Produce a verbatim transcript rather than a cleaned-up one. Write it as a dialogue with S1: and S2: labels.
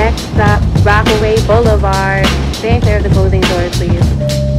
S1: Next stop, Rockaway Boulevard. Stay clear of the closing doors, please.